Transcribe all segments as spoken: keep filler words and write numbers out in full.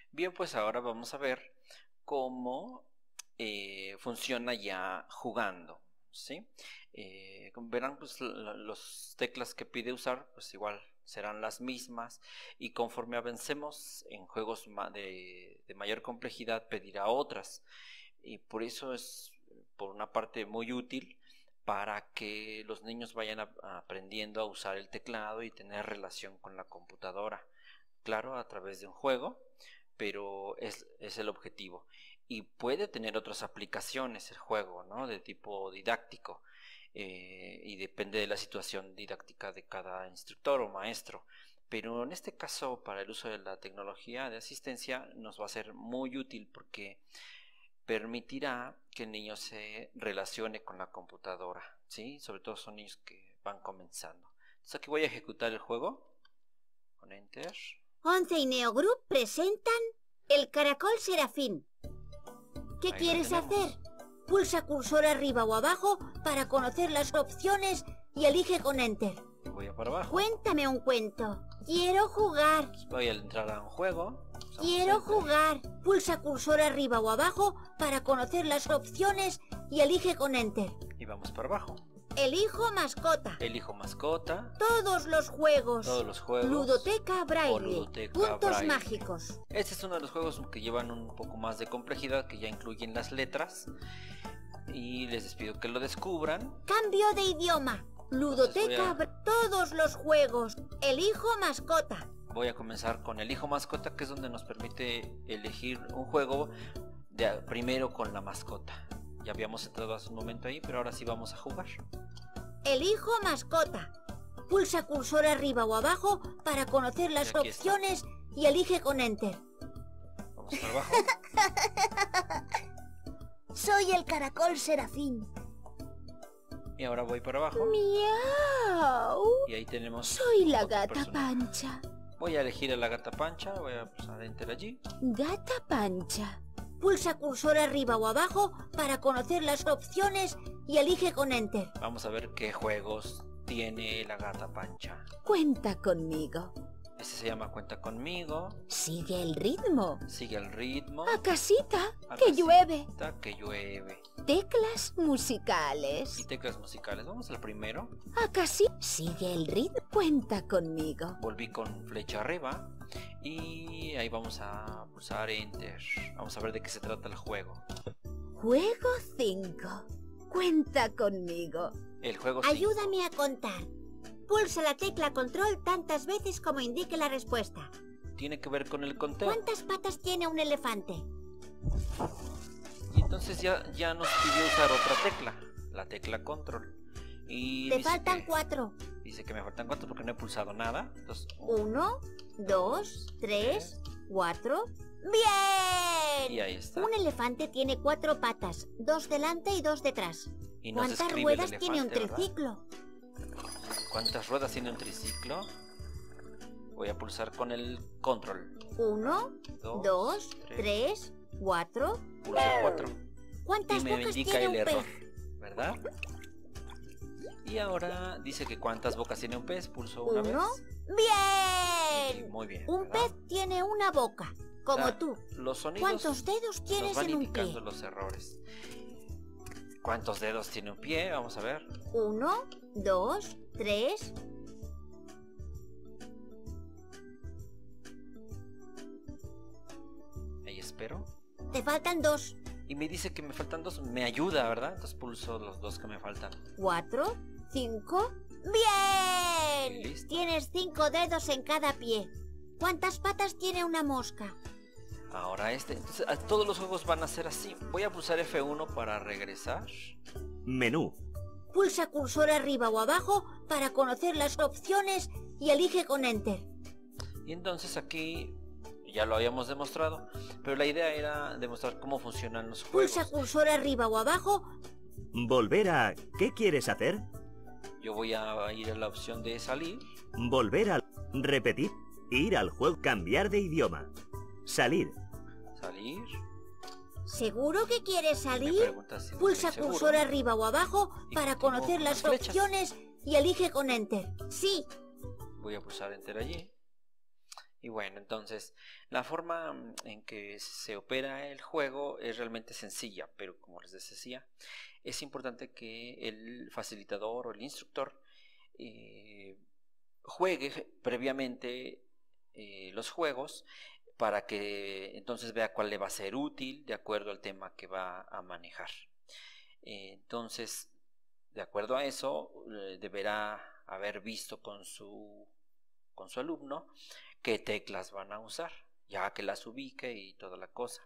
Bien, pues ahora vamos a ver cómo eh, funciona ya jugando, ¿sí? Eh, como verán, pues las teclas que pide usar, pues igual serán las mismas, y conforme avancemos en juegos de, de mayor complejidad pedirá otras, y por eso es por una parte muy útil para que los niños vayan a, a aprendiendo a usar el teclado y tener relación con la computadora, claro, a través de un juego, pero es, es el objetivo. Y puede tener otras aplicaciones el juego, ¿no? De tipo didáctico, eh, y depende de la situación didáctica de cada instructor o maestro. Pero en este caso, para el uso de la tecnología de asistencia, nos va a ser muy útil porque permitirá que el niño se relacione con la computadora, ¿sí? Sobre todo son niños que van comenzando. Entonces aquí voy a ejecutar el juego con Enter. Once y Neo Group presentan el caracol Serafín. ¿Qué Ahí quieres lo tenemos. hacer? Pulsa cursor arriba o abajo para conocer las opciones y elige con Enter. Voy a para abajo. Cuéntame un cuento. Quiero jugar. Voy a entrar a un juego. Usamos Quiero Enter. jugar. Pulsa cursor arriba o abajo para conocer las opciones y elige con Enter. Y vamos para abajo. Elijo mascota. Elijo mascota. Todos los juegos. Todos los juegos. Ludoteca Braille. O ludoteca Puntos Braille. mágicos. Este es uno de los juegos que llevan un poco más de complejidad, que ya incluyen las letras. Y les pido que lo descubran. Cambio de idioma. Ludoteca Entonces voy Bra- Todos los juegos. Elijo mascota. Voy a comenzar con Elijo mascota, que es donde nos permite elegir un juego de, primero con la mascota. Ya habíamos entrado hace un momento ahí, pero ahora sí vamos a jugar. Elijo mascota. Pulsa cursor arriba o abajo para conocer las Aquí está. opciones y elige con Enter. Vamos para abajo. Soy el caracol Serafín. Y ahora voy para abajo. Miau. Y ahí tenemos Soy la otro gata personaje. Pancha. Voy a elegir a la gata Pancha. Voy a pulsar Enter allí. Gata Pancha. Pulsa cursor arriba o abajo para conocer las opciones y elige con Enter. Vamos a ver qué juegos tiene la gata Pancha. Cuenta conmigo. Este se llama Cuenta conmigo. Sigue el ritmo. Sigue el ritmo. A casita, A que casita, llueve. Que llueve. Teclas musicales. Y teclas musicales. Vamos al primero. A casita. Sigue el ritmo. Cuenta conmigo. Volví con flecha arriba. Y ahí vamos a pulsar Enter. Vamos a ver de qué se trata el juego. Juego cinco. Cuenta conmigo. El juego cinco. Ayúdame a contar. Pulsa la tecla control tantas veces como indique la respuesta. Tiene que ver con el conteo. ¿Cuántas patas tiene un elefante? Y entonces ya, ya nos pidió usar otra tecla. La tecla control. Y Te dice faltan que- cuatro. Dice que me faltan cuatro porque no he pulsado nada. Entonces, Uno, dos, tres, cuatro. ¡Bien! y ahí está. Un elefante tiene cuatro patas, dos delante y dos detrás. Y nos ¿Cuántas describe el ruedas tiene un elefante, ¿verdad? triciclo? ¿Cuántas ruedas tiene un triciclo? Voy a pulsar con el control. Uno, Dos, dos, tres. tres, cuatro. Pulso cuatro. ¿Cuántas Y me bocas indica tiene el un error, pez? ¿verdad? Y ahora dice que cuántas bocas tiene un pez. Pulso una Uno. vez. Y ¡Bien! muy bien. Un ¿verdad? pez tiene una boca, como O sea, tú. Los sonidos ¿Cuántos dedos nos tienes van en un indicando pie? los errores. ¿Cuántos dedos tiene un pie? Vamos a ver. Uno, dos, tres. Ahí espero. Te faltan dos. Y me dice que me faltan dos. Me ayuda, ¿verdad? Entonces pulso los dos que me faltan. Cuatro, cinco. ¡Bien! Listo. Tienes cinco dedos en cada pie. ¿Cuántas patas tiene una mosca? Ahora este. Entonces a- todos los juegos van a ser así. Voy a pulsar F uno para regresar. Menú. Pulsa cursor arriba o abajo para conocer las opciones y elige con Enter. Y entonces aquí ya lo habíamos demostrado. Pero la idea era demostrar cómo funcionan los juegos. Pulsa cursor arriba o abajo. Volver a... ¿Qué quieres hacer? Yo voy a ir a la opción de salir. Volver a... Repetir. Ir al juego. Cambiar de idioma. Salir. Salir. ¿Seguro que quieres Me salir? pregunta si Pulsa estoy seguro. cursor arriba o abajo Y para continúo conocer con las las flechas. opciones y elige con Enter. Sí. Voy a pulsar Enter allí. Y bueno, entonces la forma en que se opera el juego es realmente sencilla, pero como les decía, es importante que el facilitador o el instructor eh, juegue previamente eh, los juegos para que entonces vea cuál le va a ser útil de acuerdo al tema que va a manejar. Eh, entonces, de acuerdo a eso, eh, deberá haber visto con su, con su alumno qué teclas van a usar, ya que las ubique y toda la cosa.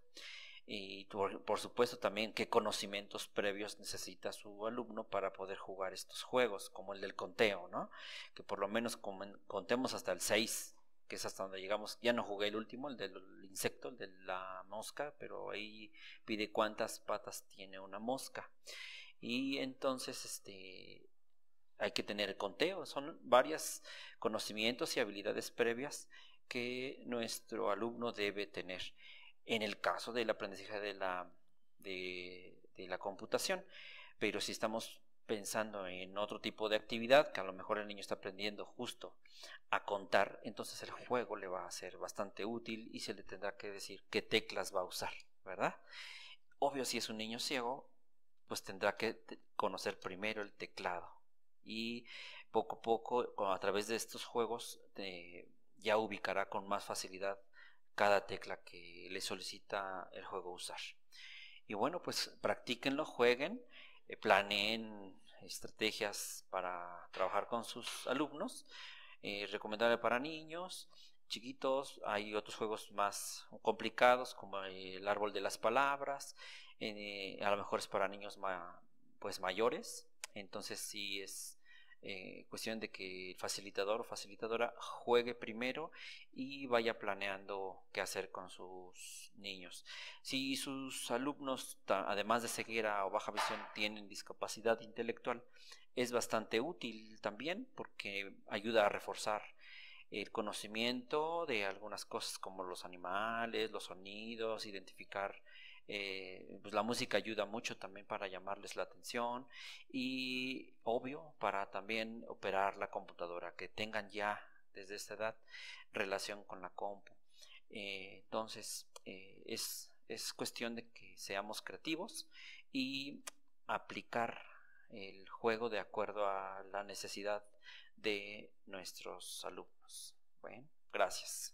Y por, por supuesto también qué conocimientos previos necesita su alumno para poder jugar estos juegos, como el del conteo, ¿no? Que por lo menos contemos hasta el seis, que es hasta donde llegamos. Ya no jugué el último, el del insecto, el de la mosca, pero ahí pide cuántas patas tiene una mosca. Y entonces este hay que tener conteo, son varios conocimientos y habilidades previas que nuestro alumno debe tener en el caso del aprendizaje de la, de, de la computación. Pero si estamos pensando en otro tipo de actividad, que a lo mejor el niño está aprendiendo justo a contar, entonces el juego le va a ser bastante útil y se le tendrá que decir qué teclas va a usar, ¿verdad? Obvio, si es un niño ciego, pues tendrá que conocer primero el teclado y poco a poco a través de estos juegos eh, ya ubicará con más facilidad cada tecla que le solicita el juego usar. Y bueno, pues practíquenlo, jueguen, eh, planeen estrategias para trabajar con sus alumnos. Eh, recomendable para niños chiquitos. Hay otros juegos más complicados como el árbol de las palabras. Eh, a lo mejor es para niños ma pues mayores. Entonces sí es eh, cuestión de que el facilitador o facilitadora juegue primero y vaya planeando qué hacer con sus niños. Si sus alumnos, además de ceguera o baja visión, tienen discapacidad intelectual, es bastante útil también porque ayuda a reforzar el conocimiento de algunas cosas como los animales, los sonidos, identificar eh, pues la música ayuda mucho también para llamarles la atención y obvio para también operar la computadora, que tengan ya desde esta edad relación con la compu. Eh, entonces eh, es, es cuestión de que seamos creativos y aplicar el juego de acuerdo a la necesidad de nuestros alumnos. Bueno, gracias.